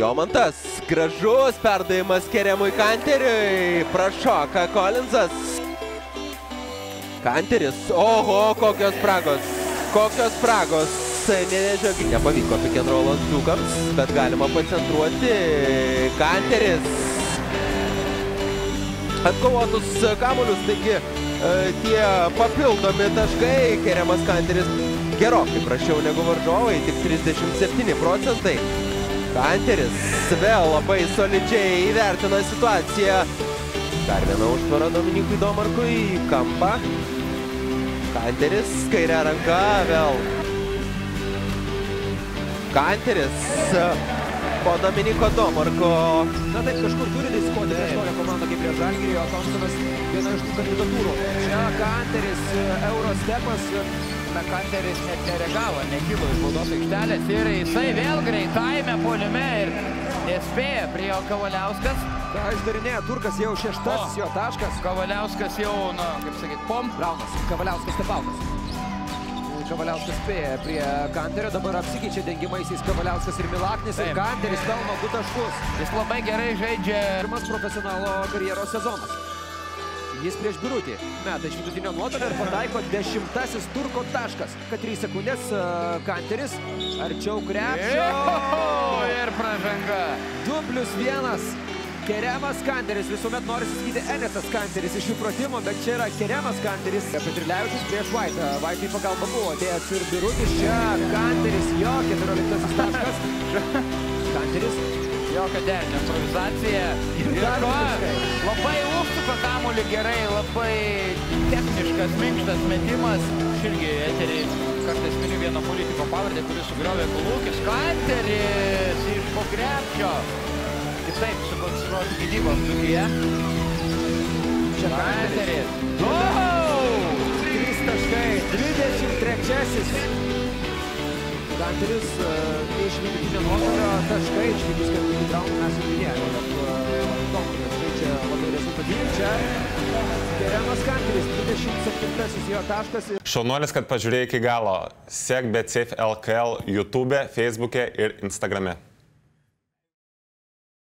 Jomantas, gražus perdavimas Keremui Kanteriui, prašoka Collinsas. Kanteris, oho, kokios spragos. Nepavyko pick and rollas Dzūkams, bet galima pacentruoti. Kanteris. Atkovotus kamuolius, taigi tie papildomi taškai. Keremas Kanteris gerokai prašiau negu varžovai, tik 37%. Kanteris vėl labai solidžiai įvertina situaciją. Dar viena užtvara Dominikui Domarkui, kampą. Kanteris, kairė ranka, vėl. Kanteris po Dominiko Domarko. Na taip, kažkur turi diskoti prieš tokią komandą kaip prieš Žalgirį, o Thompsonas viena iš tų kandidatūrų. Čia Kanteris, Eurostepas. Kanteris net nereagavo, nekilo iš baudos aikštelės ir jisai vėl greitajame puolime ir nespėja prie jo Kavaliauskas. Ką išdarinėja Turkas, jau šeštasis jo taškas. Kavaliauskas jau, kaip sakyt, Braunas, Kavaliauskas Stepaukas. Kavaliauskas spėja prie Kanterio, dabar apsikeičia dengimaisiais Kavaliauskas ir Milaknis ir Kanteris pelno 2 taškus. Jis labai gerai žaidžia. Pirmas profesionalo karjeros sezonas. Jis prieš Birutį meta iš vidutinio nuotolio ir pataiko 10-asis Turko taškas. Kad 3 sekundės Kanteris arčiau krepšio. Ir pražanga. 2+1. Keremas Kanteris, visuomet nori sakyti Enesas Kanteris iš jų pratimo, bet čia yra Keremas Kanteris. Petrilevičius prieš Vaitą. Vaitai pagalba buvo atėjęs ir Birutis. Čia Kanteris, jo 14-asis taškas. Kanteris. Jokio derinio improvizacija. Ir labai užsuka kamuolį gerai, labai techniškas, minkštas metimas. Irgi eterį kartais miniu vieno politiko pavardę, kuris sugriovė Kolūkis. Kanteris iš po krepšio. Kitaip sukonstruoti gynybos Dzūkija. Čia Kanteris. 3 taškai, 23-asis. Kanteris iš vidutinio nuotolio taškai, išvykus ketvirtį traumų mes jau minėjome, bet Domarkas žaidžia labai rezultatyviai. Čia Keremas Kanteris, 27-asis jo taškas. Šaunuolis, kad pažiūrėjai iki galo. Sek BetSafe LKL YouTube, Facebook'e ir Instagram'e.